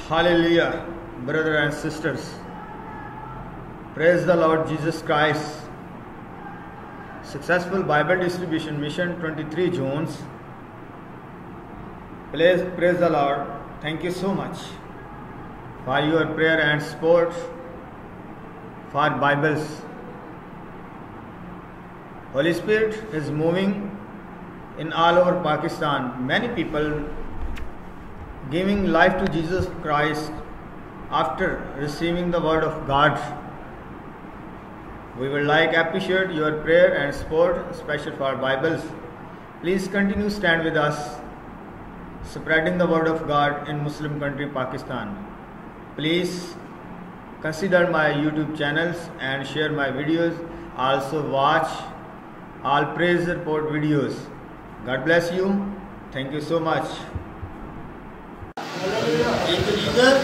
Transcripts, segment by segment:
Hallelujah, brothers and sisters. Praise the Lord Jesus Christ. Successful Bible distribution mission 23 Jones. Praise the Lord. Thank you so much for your prayer and support for Bibles. Holy Spirit is moving in all over Pakistan. Many people giving life to Jesus Christ after receiving the word of God. We would like to appreciate your prayer and support, especially for Bibles. Please continue stand with us, spreading the word of God in Muslim country Pakistan. Please consider my YouTube channels and share my videos. Also watch all praise report videos. God bless you. Thank you so much. Thank you, Jesus.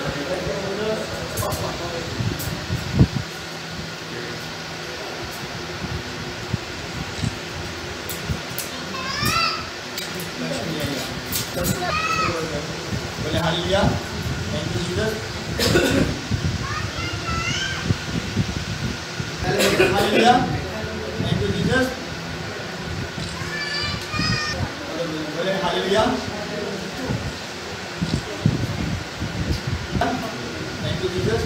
Hallelujah. Thank you, Jesus. Hallelujah. Thank you, Jesus. Hallelujah. Thank you, Jesus.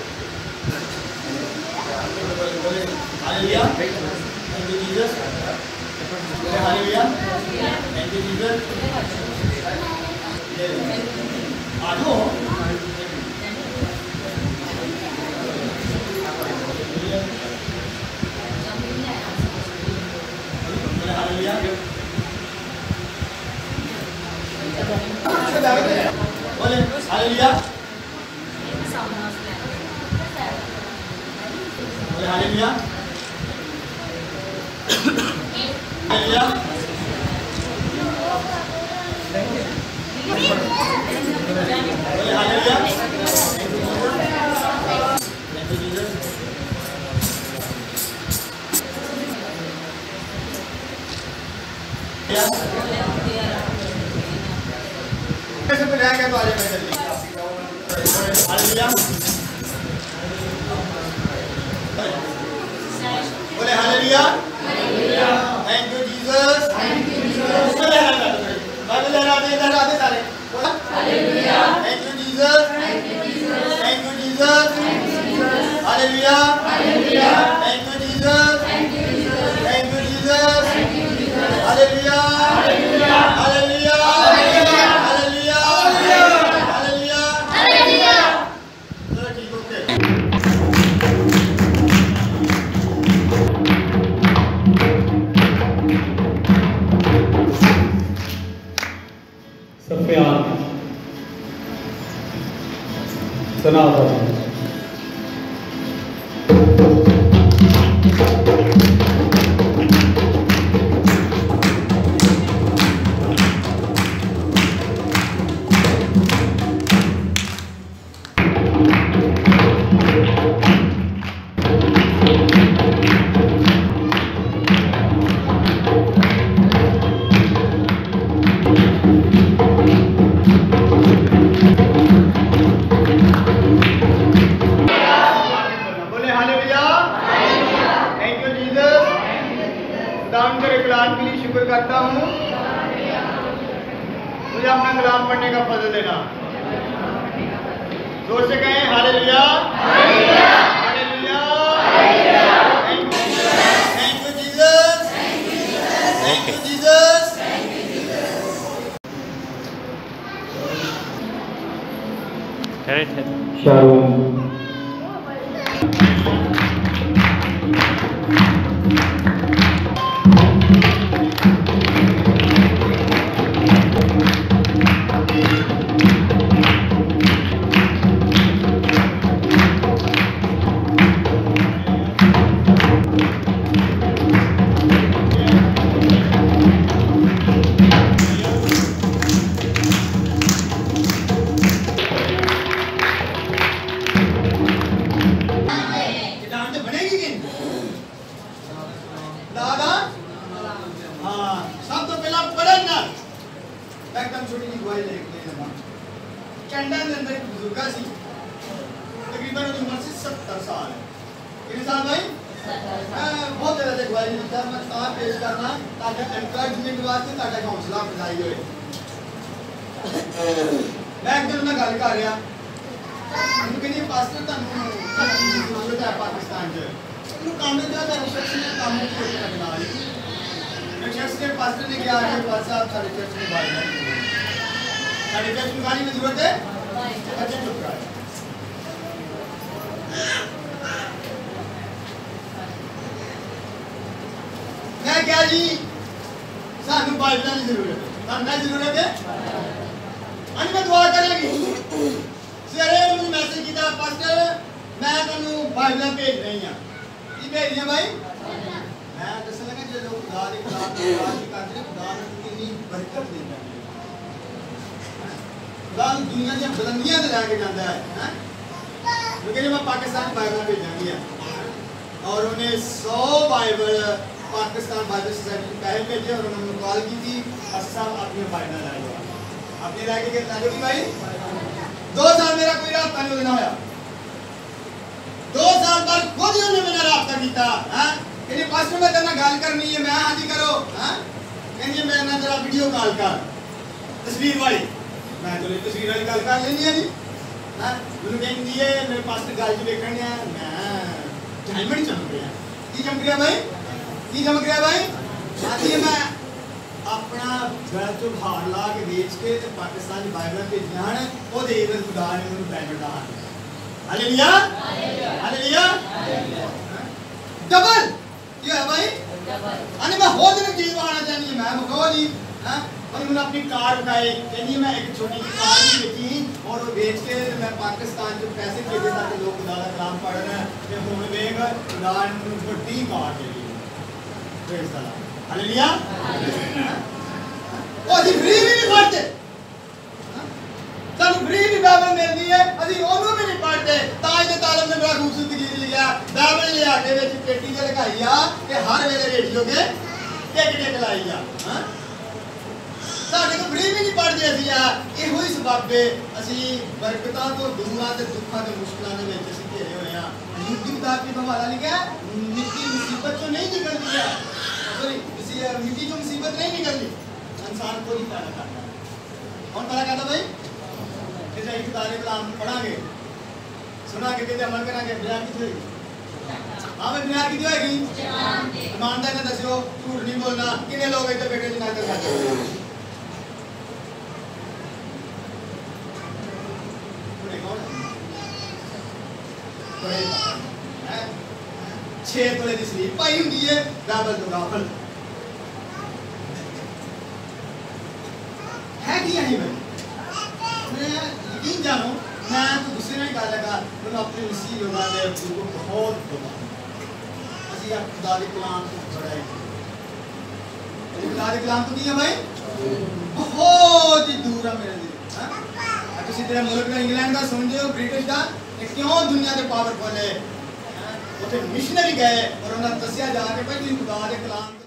Hallelujah. Thank you, Jesus. Hallelujah. Thank you, Jesus. Ado. Hallelujah. Hallelujah. Hallelujah. Hallelujah. Hallelujah. Thank you, Jesus. कैसे मिलाया क्या तो आज मैं जल्दी hallelujah बोले hallelujah thank you Jesus बोले लहरा दे सारे hallelujah thank you Jesus thank you Jesus hallelujah thank you Jesus thank you Jesus hallelujah hallelujah करता हूँ मुझे अपना कलाम पढ़ने का फजल देना जोर से कहें hallelujah hallelujah hallelujah thank you Jesus thank you Jesus Shalom. कितने साल भाई? बहुत ज़्यादा गवाही देता मैं तां पेश करना ताकि एनकरेजमेंट वास्ते ताकि हौसला अफजाई होए। मैं एक दिन ना गल कर रहा मैंने कहनी पास्टर तुहानू जरूरत है पाकिस्तान च काम में क्या शख्स ने काम में लगना शख्स ने पास्टर ने क्या साहब साढ़े चर्च में बात साढ़े चर्च में गाली में जरूरत है अच्छा चुप रहा है मैं क्या जी सानू बाइबल की जरूरत है सानू जरूरत है अज मैं दुआ करेंगी सवेरे मुझे मैसेज किया पास्टर मैं तुहानू बाइबल भेज रही हां की भेज रही भाई मैं दस लगा जो लोग खुदा के कलाम की बात करते खुदा ने कितनी बरकत देता है खुदा दुनिया दी बुलंदियां ते लेके जाता है क्योंकि मैं पाकिस्तान बाइबल भेजांगी और उन्हें 100 बाइबल पाकिस्तान बाइबल सोसाइटी को पहले भेजे और उन्होंने कॉल की थी सब अपनी बाइबल लाई अपने लाके के लागे भी भाई 2 साल मेरा कोई रास्ता नहीं होना होया 2 साल बाद खुद ही उन्होंने मेरा रास्ता किया हैं कि पास्टर में तेरे गल करनी है मैं हां जी करो हैं कहनी मैं ना जरा वीडियो कॉल कर तस्वीर वाली मैं चलो तस्वीर वाली गल कर लेनी है जी हैं उन्होंने कहनी है मेरे पास्टर गल जो देखने है मैं डायमंड चमक रहा की चमक रहा भाई की चमक रहा भाई आती है मैं अपना घर तो भार ला के बेच के ते पाकिस्तान की बाइबल भेजियां हैं ओदे इवन खुदा ने मैनू डायमंड दा हालेलुया हालेलुया डबल ये है भाई डबल मैं होद में चीज बनाना चाहनी है मैं मखो जी हां और मैंने अपनी कार उठाई कहनी मैं एक छोटी सी कार भी बेची और वो बेच के मैं पाकिस्तान को पैसे भेजे ताकि लोग खुदा का कलाम पढ़न ते हुन वेख खुदा ने मैनू बड़ी कार दे दी प्रेज द लॉर्ड हालेलुया ओ जी फ्री भी नहीं पढ़ते ਸਾਨੂੰ फ्री भी बाइबल मिलती है ਅਸੀਂ ਉਹਨੂੰ भी नहीं पढ़ते ताज ਦੇ ਤਾਲਮ ਨੇ ਬੜਾ ਖੂਬਸੂਰਤ ਗੀਤ ਲਿਖਿਆ ਬਾਈਬਲ ਲਿਆ ਕੇ ਵਿੱਚ ਪੇਟੀ 'ਚ ਲਗਾਈ ਆ ਤੇ ਹਰ ਵੇਲੇ ਰੇਡੀਓ ਤੇ ਟਿਕ ਲਾਈ ਆ ਹਾਂ ਸਾਡੇ ਕੋਲ फ्री भी नहीं पढ़ते ਅਸੀਂ ਆ ਇਹੋ ਹੀ ਸਬਬ ਹੈ ਅਸੀਂ ਬਰਕਤਾਂ ਤੋਂ ਦੂਰ ਆ ਤੇ ਦੁੱਖਾਂ ਤੇ ਮੁਸ਼ਕਲਾਂ ਦੇ ਵਿੱਚ ਅਸੀਂ ਘਿਰੇ ਹੋਏ ਆ ਯੂਦੀ ਕਿਤਾਬ ਦੀ ਹਵਾਲਾ ਲਿਖਿਆ ਮਿੱਟੀ ਮੁਸੀਬਤ ਤੋਂ नहीं निकलती है सॉरी मिट्टी जो मुसीबत नहीं निकलती इंसान को ही पैदा करता है कौन पैदा करता भाई जैसे एक तारे कलाम पढ़ांगे सुना के कहते अमल करांगे बयान की होगी हां मैं बयान की होगी ईमानदार ने दसियो झूठ नहीं बोलना कितने लोग इधर बैठे जिन्ना कर करते कोई कौन कोई 6 तोले दी स्लीप पाई हुंदी है बाइबल तो गाफल है कि नहीं भाई मैं यकीन जानो मैं तो दूसरे ने कहा लगा मैं अपने मसीह लोगों ने उनको बहुत ਅਸੀਂ ਆ खुदा के कलाम को पढ़ाई खुदा के कलाम तो की है भाई बहुत ही दूर है मेरे लिए हां ਤੁਸੀਂ तेरा मुल्क का इंग्लैंड का समझे हो ब्रिटिश का क्यों दुनिया के पावरफुल है उसे मिशनरी गए और उन्होंने दसिया जाके भाई खुदा के कलाम